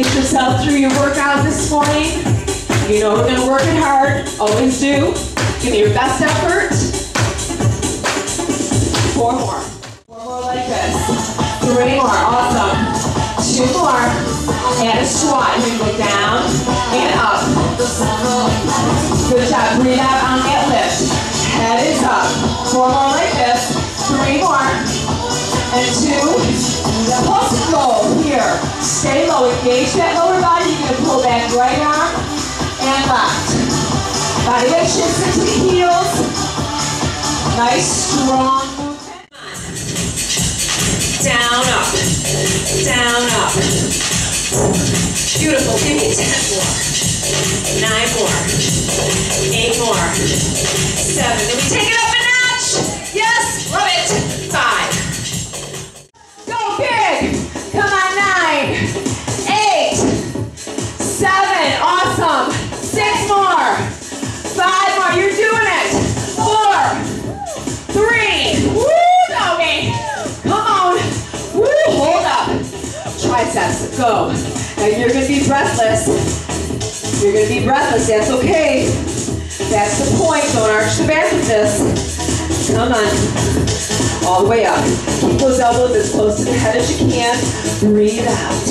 Pace yourself through your workout this morning. You know we're gonna work it hard, always do. Give me your best effort. 4 more. 4 more like this. 3 more, awesome. 2 more. And a squat. You're gonna go down and up. Good job, breathe out on that lift. Head is up. 4 more like this. 3 more. And 2. Pulse and roll here. Stay low. Engage that lower body. You're going to pull back right arm and left. Body weight shifts into the heels. Nice, strong movement. Down, up. Down, up. Beautiful. Give me 10 more. 9 more. 8 more. 7. Then we take it up a notch. Yes, love it. 5. Big. Come on, 9, 8, 7, awesome. 6 more, 5 more, you're doing it. 4, 3, woo, doggy. Come on, woo, hold up. Triceps, go. Now you're gonna be breathless. You're gonna be breathless, that's okay. That's the point, don't arch the back with this. Come on. All the way up. Keep those elbows as close to the head as you can. Breathe out.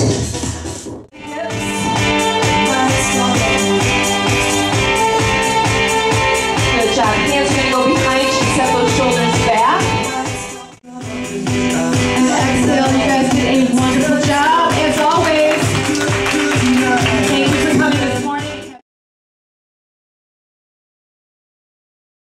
Good job. Hands are going to go behind